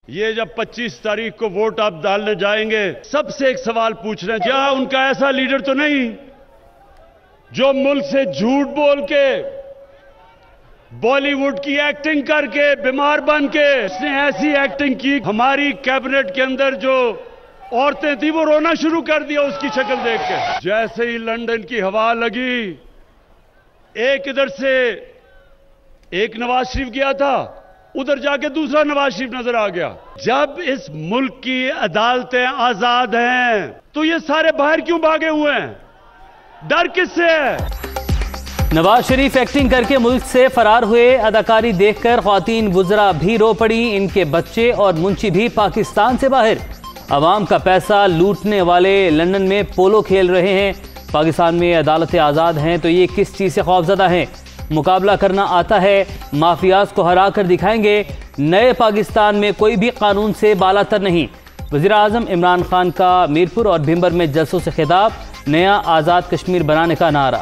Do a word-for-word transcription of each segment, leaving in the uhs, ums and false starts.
ये जब पच्चीस तारीख को वोट आप डालने जाएंगे, सबसे एक सवाल पूछ रहे हैं, क्या उनका ऐसा लीडर तो नहीं जो मुल्क से झूठ बोल के, बॉलीवुड की एक्टिंं करके, बीमार बन के, उसने ऐसी एक्टिंग की, हमारी कैबिनेट के अंदर जो औरतें थी वो रोना शुरू कर दिया उसकी शक्ल देख के। जैसे ही लंदन की हवा लगी, एक इधर से एक नवाज शरीफ गया था, उधर जाके दूसरा नवाज शरीफ नजर आ गया। जब इस मुल्क की अदालतें आजाद हैं तो ये सारे बाहर क्यों भागे हुए हैं? डर किससे है? नवाज शरीफ एक्टिंग करके मुल्क से फरार हुए। अदाकारी देखकर ख्वातीन गुजरा भी रो पड़ी। इनके बच्चे और मुंशी भी पाकिस्तान से बाहर। अवाम का पैसा लूटने वाले लंदन में पोलो खेल रहे हैं। पाकिस्तान में अदालतें आज़ाद हैं तो ये किस चीज़ से खौफजदा हैं? मुकाबला करना आता है, माफियाज को हरा कर दिखाएंगे। नए पाकिस्तान में कोई भी कानून से बालातर नहीं। वज़ीर आज़म इमरान खान का मीरपुर और भिंबर में जलसों से खिताब, नया आज़ाद कश्मीर बनाने का नारा।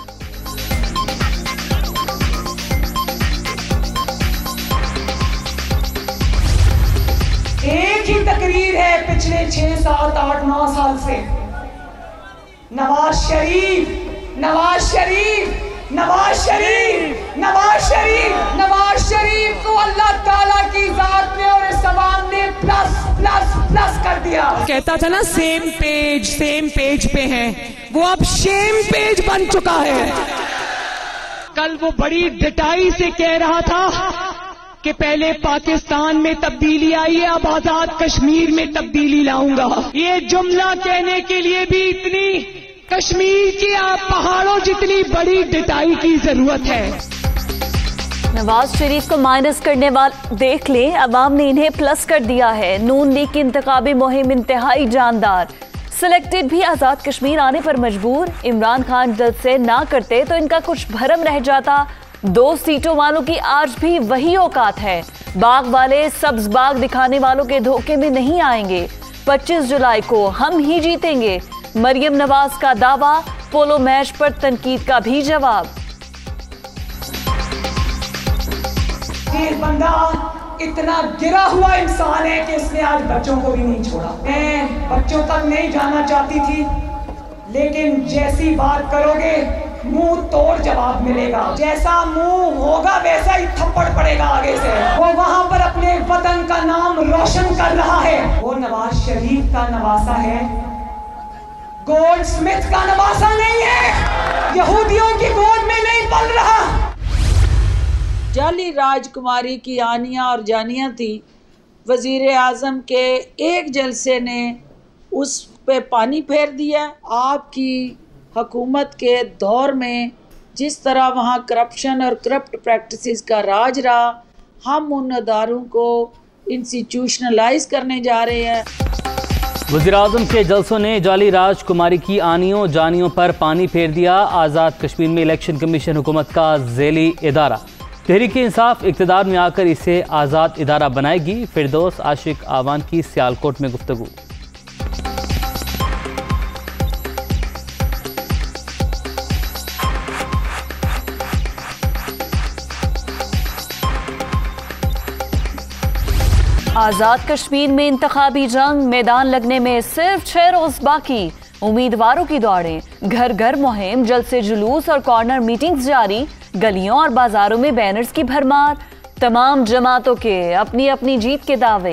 एक ही तकरीर है पिछले छह सात आठ नौ साल से, नवाज शरीफ नवाज शरीफ नवाज शरीफ नवाज शरीफ नवाज शरीफ को अल्लाह ताला की जात ने और इस अवाम ने प्लस प्लस प्लस कर दिया। कहता था ना सेम पेज सेम पेज पे हैं, वो अब शेम पेज बन चुका है। कल वो बड़ी डटाई से कह रहा था कि पहले पाकिस्तान में तब्दीली आई है, अब आजाद कश्मीर में तब्दीली लाऊंगा। ये जुमला कहने के लिए भी इतनी कश्मीर की आप पहाड़ों जितनी बड़ी डिटाई की जरूरत है। नवाज शरीफ को माइनस करने वाले देख लें, अवाम ने इन्हें प्लस कर दिया है। नून लीग की इंतखाबी मुहिम इंतहाई जानदार। सिलेक्टेड भी आजाद कश्मीर आने पर मजबूर। इमरान खान जल्द से ना करते तो इनका कुछ भरम रह जाता। दो सीटों वालों की आज भी वही औकात है। बाग वाले सब्ज बाग दिखाने वालों के धोखे में नहीं आएंगे। पच्चीस जुलाई को हम ही जीतेंगे। मरियम नवाज का दावा, पोलो मैच पर तनकीद का भी जवाब। ये बंदा इतना गिरा हुआ इंसान है कि इसने आज बच्चों को भी नहीं छोड़ा। मैं बच्चों तक नहीं जाना चाहती थी, लेकिन जैसी बात करोगे मुंह तोड़ जवाब मिलेगा। जैसा मुंह होगा वैसा ही थप्पड़ पड़ेगा आगे से। वो वहां पर अपने वतन का नाम रोशन कर रहा है। वो नवाज शरीफ का नवासा है, गोल्ड स्मिथ का नवासा नहीं है। यहूदियों की गोद में नहीं पल रहा। जाली राजकुमारी की आनिया और जानिया थी। वजीर आजम के एक जलसे ने उस पे पानी फेर दिया। आपकी हुकूमत के दौर में जिस तरह वहाँ करप्शन और करप्ट प्रैक्टिसेस का राज रहा, हम उन अदारों को इंस्टीट्यूशनलाइज करने जा रहे हैं। वज़ीर आज़म के जलसों ने जाली राजकुमारी की आनियों जानियों पर पानी फेर दिया। आज़ाद कश्मीर में इलेक्शन कमीशन हुकूमत का ज़ेली इदारा। तहरीक इंसाफ इक़्तिदार में आकर इसे आज़ाद इदारा बनाएगी। फिरदौस आशिक आवान की सियालकोट में गुफ्तगू। आजाद कश्मीर में इंतखाबी जंग, मैदान लगने में सिर्फ छह रोज बाकी। उम्मीदवारों की दौड़ें, घर घर मुहिम, जलसे जुलूस और कॉर्नर मीटिंग्स जारी। गलियों और बाजारों में बैनर्स की भरमार। तमाम जमातों के अपनी अपनी जीत के दावे।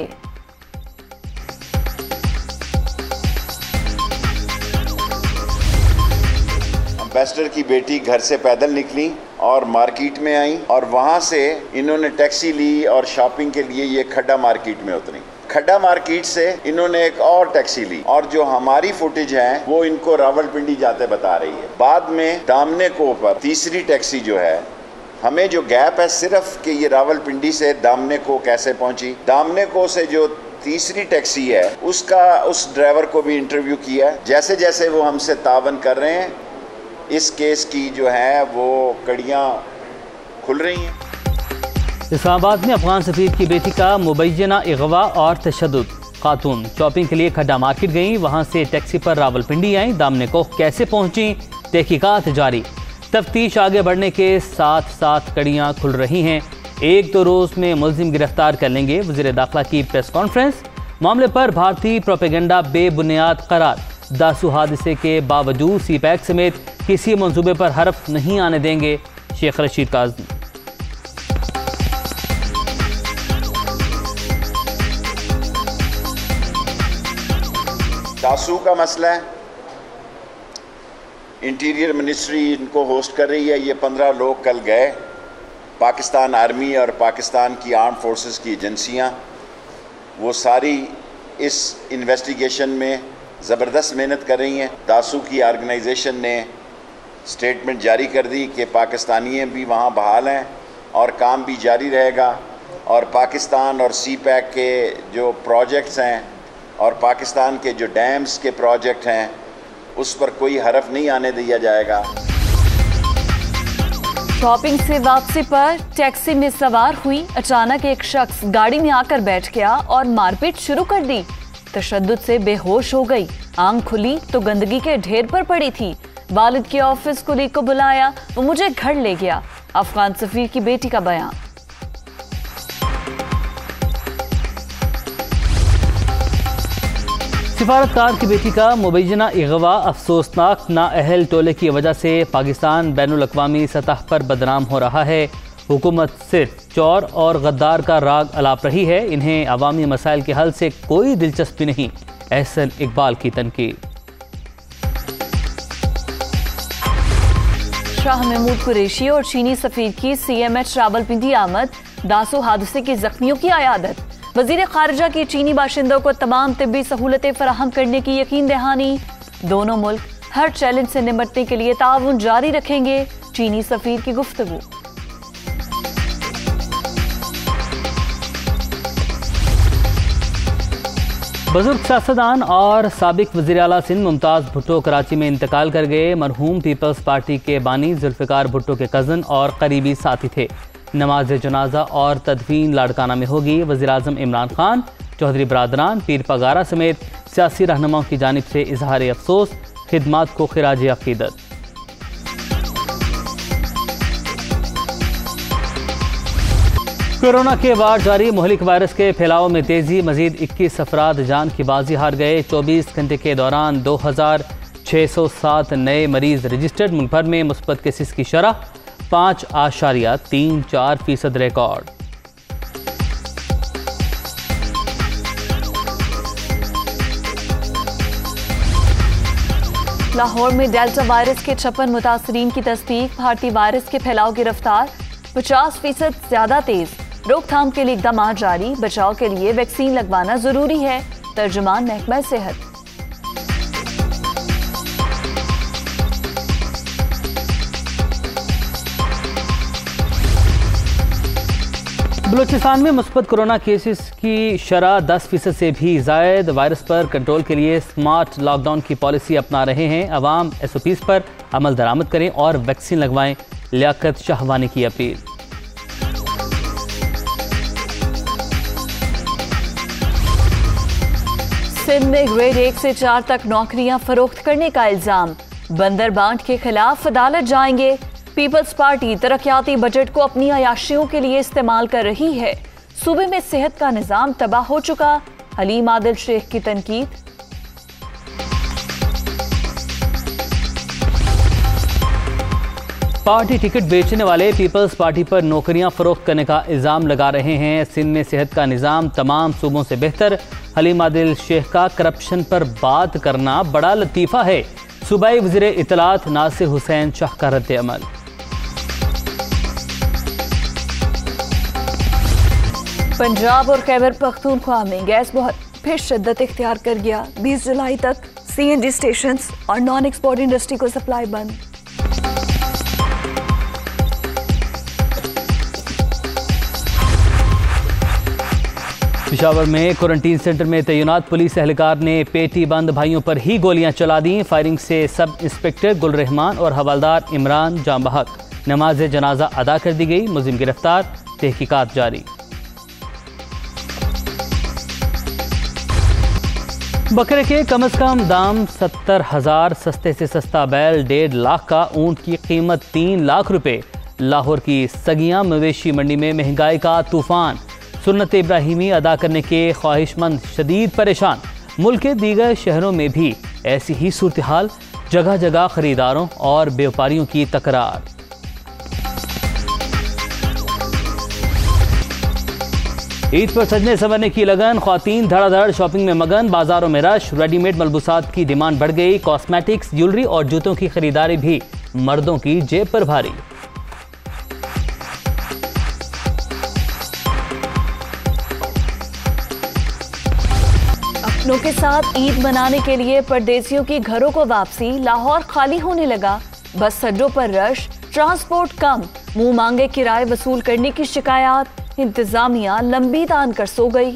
एम्बेसडर की बेटी घर से पैदल निकली और मार्केट में आई और वहां से इन्होंने टैक्सी ली और शॉपिंग के लिए ये खड्डा मार्केट में उतरी। खड्डा मार्केट से इन्होंने एक और टैक्सी ली और जो हमारी फुटेज है वो इनको रावलपिंडी जाते बता रही है। बाद में दामने को पर तीसरी टैक्सी जो है, हमें जो गैप है सिर्फ कि ये रावलपिंडी से दामने को कैसे पहुंची। दामने को से जो तीसरी टैक्सी है उसका उस ड्राइवर को भी इंटरव्यू किया। जैसे जैसे वो हमसे तावन कर रहे हैं, इस केस की जो है वो कड़ियाँ खुल रही हैं। इस्लामाबाद में अफगान सफीर की बेटी का मुबैना अगवा और तशद्दुद। खातून शॉपिंग के लिए खड्डा मार्केट गई, वहां से टैक्सी पर रावलपिंडी आई। दामने को कैसे पहुंची, तहकीकात जारी। तफ्तीश आगे बढ़ने के साथ साथ कड़ियाँ खुल रही हैं। एक दो रोज में मुलजिम गिरफ्तार कर लेंगे। वज़ीर दाखिला की प्रेस कॉन्फ्रेंस। मामले पर भारतीय प्रोपेगेंडा बेबुनियाद करार। दासू हादसे के बावजूद सी पैक समेत किसी मंसूबे पर हरफ नहीं आने देंगे शेख रशीद काज़मी। दासू का मसला है, इंटीरियर मिनिस्ट्री इनको होस्ट कर रही है। ये पंद्रह लोग कल गए, पाकिस्तान आर्मी और पाकिस्तान की आर्म फोर्सेस की एजेंसियां, वो सारी इस इन्वेस्टिगेशन में ज़बरदस्त मेहनत कर रही हैं। दासू की ऑर्गेनाइजेशन ने स्टेटमेंट जारी कर दी कि पाकिस्तानी भी वहाँ बहाल हैं और काम भी जारी रहेगा, और पाकिस्तान और सी पैक के जो प्रोजेक्ट्स हैं और पाकिस्तान के जो डैम्स के प्रोजेक्ट हैं उस पर कोई हरफ नहीं आने दिया जाएगा। शॉपिंग से वापसी पर टैक्सी में सवार हुई, अचानक एक शख्स गाड़ी में आकर बैठ गया और मारपीट शुरू कर दी। तशद्दुद से बेहोश हो गई। आंख खुली तो गंदगी के ढेर पर पड़ी थी। वालिद के ऑफिस कुली को बुलाया, वो मुझे घर ले गया। अफगान सफीर की बेटी का बयान। सिफारतकार की बेटी का मुबैना अगवा अफसोसनाक नाअहल टोले की वजह से पाकिस्तान बैनुल अक़वामी सतह पर बदनाम हो रहा है। हुकूमत सिर्फ चोर और गद्दार का राग अलाप रही है। इन्हें अवामी मसाइल के हल से कोई दिलचस्पी नहीं। एहसन इकबाल की तनकीद। शाह महमूद कुरैशी और चीनी सफीर की सी एम एच रावलपिंडी आमद। दासू हादसे के जख्मियों की अयादत। वजीर खारजा की चीनी बाशिंदों को तमाम तिब्बी सहूलतें फराहम करने की यकीन दहानी। दोनों मुल्क हर चैलेंज से निपटने के लिए ताउन जारी रखेंगे। चीनी सफीर की गुफ्तगू। बुजुर्ग सियासतदान और साबिक वज़ीर आला सिंध मुमताज़ भुट्टो कराची में इंतकाल कर गए। मरहूम पीपल्स पार्टी के बानी जुल्फ़िकार भुट्टो के कज़न और करीबी साथी थे। नमाज जनाजा और तदफीन लाड़काना में होगी। वज़ीर आज़म इमरान खान, चौधरी बरादरान, पीर पगारा समेत सियासी रहनुमाओं की जानिब से इजहार अफसोस, खिदमात को खिराज अक़ीदत। कोरोना के बाद जारी मुहलिक वायरस के फैलाव में तेजी। मजीद इक्कीस अफराद जान की बाजी हार गए। चौबीस घंटे के दौरान दो हजार छः सौ सात नए मरीज रजिस्टर्ड। मुल्क भर में मुस्बत केसेस की शरह पाँच आशारिया तीन चार फीसद रिकॉर्ड। लाहौर में डेल्टा वायरस के छप्पन मुतासरीन की तस्दीक। भारतीय वायरस के फैलाव की रफ्तार पचास फीसद ज्यादा तेज। रोकथाम के लिए इकदाम जारी। बचाव के लिए वैक्सीन लगवाना जरूरी है। तर्जुमान महकमा सेहत। बलूचिस्तान में मुस्बत कोरोना केसेस की शरह दस फीसद से भी जायद। वायरस पर कंट्रोल के लिए स्मार्ट लॉकडाउन की पॉलिसी अपना रहे हैं। अवाम एस ओ पीज़ पर अमल दरामद करें और वैक्सीन लगवाएं। लियाकत शाहवानी की अपील। सिंध में ग्रेड एक से चार तक नौकरियां फरोख्त करने का इल्जाम। बंदर बांट के खिलाफ अदालत जाएंगे। पीपल्स पार्टी तरक्याती बजट को अपनी अयाशियों के लिए इस्तेमाल कर रही है। सूबे में सेहत का निजाम तबाह हो चुका। हलीम आदिल शेख की तनकीद। पार्टी टिकट बेचने वाले पीपल्स पार्टी पर नौकरियां फरोख्त करने का इल्जाम लगा रहे हैं। सिंध में सेहत का निजाम तमाम सूबों से बेहतर। हलीम आदिल शेख का करप्शन पर बात करना बड़ा लतीफ़ा है। सूबाई वज़ीर इत्तलात नासिर हुसैन शाह का रद्द अमल। पंजाब और खैबर पख्तूनख्वा में गैस बहुत फिर शिद्दत इख्तियार कर गया। बीस जुलाई तक सी एन जी स्टेशन और नॉन एक्सपोर्ट इंडस्ट्री को सप्लाई बंद। पेशावर में क्वारंटीन सेंटर में तैनात पुलिस एहलकार ने पेटी बंद भाइयों पर ही गोलियां चला दी। फायरिंग से सब इंस्पेक्टर गुल रहमान और हवलदार इमरान जाम बहक। नमाज जनाजा अदा कर दी गई। मुलजिम गिरफ्तार, तहकीकात जारी। बकरे के कम अज कम दाम सत्तर हजार, सस्ते से सस्ता बैल डेढ़ लाख का, ऊंट की कीमत तीन लाख रुपए। लाहौर की सगियां मवेशी मंडी में महंगाई का तूफान, सुन्नत इब्राहिमी अदा करने के ख्वाहिशमंद शदीद परेशान। मुल्क के दीगर शहरों में भी ऐसी ही सूरत हाल, जगह जगह खरीदारों और व्यापारियों की तकरार। ईद पर सजने संवरने की लगन, ख्वातीन धड़ाधड़ शॉपिंग में मगन, बाजारों में रश, रेडीमेड मलबूसात की डिमांड बढ़ गई। कॉस्मेटिक्स, ज्वेलरी और जूतों की खरीदारी भी मर्दों की जेब पर भारी। अपनों के साथ ईद मनाने के लिए परदेसियों की घरों को वापसी, लाहौर खाली होने लगा। बस अड्डों पर रश, ट्रांसपोर्ट कम, मुंह मांगे किराए वसूल करने की शिकायत। इंतजामिया लंबी तान कर सो गई।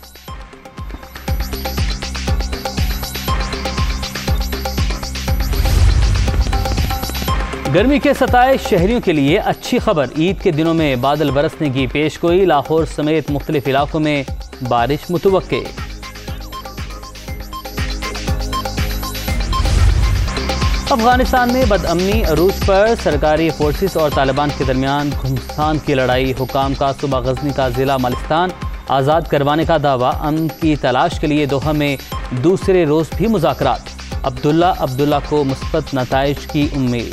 गर्मी के सताए शहरियों के लिए अच्छी खबर, ईद के दिनों में बादल बरसने की पेशगोई। लाहौर समेत मुख्तलिफ इलाकों में बारिश मुतवक्के। अफगानिस्तान में बदअमनी अरूज पर, सरकारी फोर्सेस और तालिबान के दरमियान घमासान की लड़ाई। हुकाम का सुबह गजनी का जिला मालिस्तान आज़ाद करवाने का दावा। अमन की तलाश के लिए दोहा में दूसरे रोज भी मुज़ाकरात। अब्दुल्ला अब्दुल्ला को मुस्बत नताइज की उम्मीद।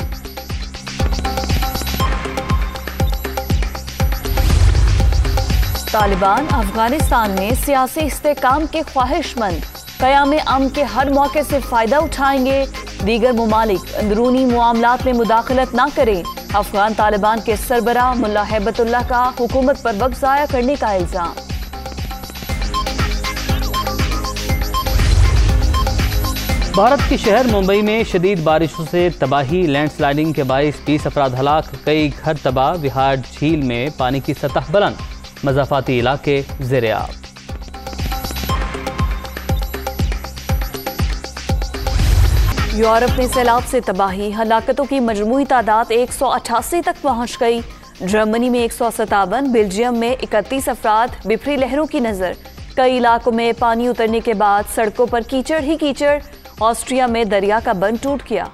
तालिबान अफगानिस्तान में सियासी इस्तेहकाम के ख्वाहिशमंद, क़याम अमन के हर मौके से फ़ायदा उठाएंगे। दीगर मुमालिक अंदरूनी मामलात में मुदाखलत ना करें। अफगान तालिबान के सरबरा मुल्ला हैबतुल्लाह का हुकूमत पर वक्त ज़ाया करने का इल्ज़ाम। भारत के शहर मुंबई में शदीद बारिशों से तबाही, लैंडस्लाइडिंग के बाइस बीस अफराद हलाक, कई घर तबाह। विहार झील में पानी की सतह बुलंद, मज़ाफ़ाती इलाके ज़ेर-ए-आब। यूरोप में सैलाब से तबाही, हलाकतों की मजमूई तादाद एक सौ अठासी तक पहुँच गई। जर्मनी में एक सौ सतावन, बेल्जियम में इकतीस अफराद, बिफरी लहरों की नज़र। कई इलाकों में पानी उतरने के बाद सड़कों पर कीचड़ ही कीचड़। ऑस्ट्रिया में दरिया का बंद टूट गया।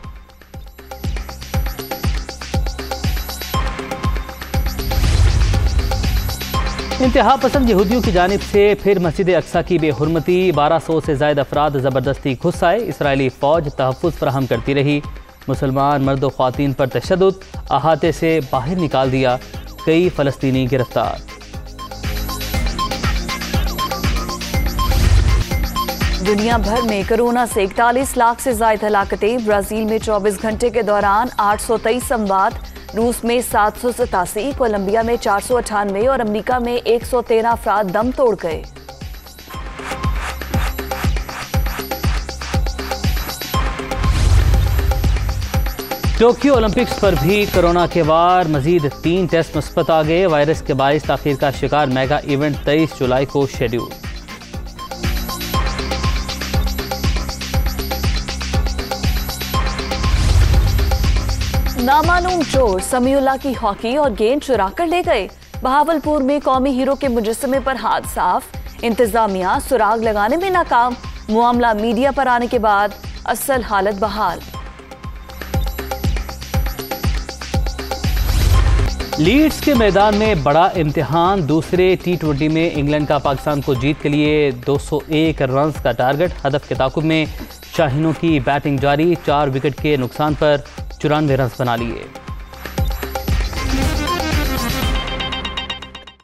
इंतहा पसंद यहूदियों की जानिब से फिर मस्जिद अक्सा की बेहुरमती, बारह सौ से ज़ायद अफराद ज़बरदस्ती घुस आए। इसराइली फ़ौज तहफ़्फ़ुज़ फराहम करती रही। मुसलमान मर्द व ख़वातीन पर तशद्दुद, अहाते से बाहर निकाल दिया। कई फ़लस्तीनी गिरफ्तार। दुनिया भर में कोरोना से इकतालीस लाख से ज़ायद हलाकतें। ब्राज़ील में चौबीस घंटे के दौरान आठ सौ तेईस संवाद, रूस में सात सौ सतासी, कोलंबिया में चार सौ अठानवे और अमरीका में एक सौ तेरह अफराद दम तोड़ गए। टोक्यो ओलंपिक्स पर भी कोरोना के वार, मजीद तीन टेस्ट मुस्बत आ गए। वायरस के बाइस ताखीर का शिकार मेगा इवेंट तेईस जुलाई को शेड्यूल। नामालूम चोर समीउल्लाह की हॉकी और गेंद चुरा कर ले गए। बहावलपुर में कौमी हीरो के मुजस्समे पर हाथ साफ, इंतजामिया सुराग लगाने में नाकाम। मामला मीडिया पर आने के बाद असल हालत बहाल। लीड्स के मैदान में बड़ा इम्तिहान, दूसरे टी ट्वेंटी में इंग्लैंड का पाकिस्तान को जीत के लिए दो सौ एक रन का टारगेट। हदफ के ताकुब में शाहीनों की बैटिंग जारी, चार विकेट के नुकसान पर चौरानवे रन बना लिए।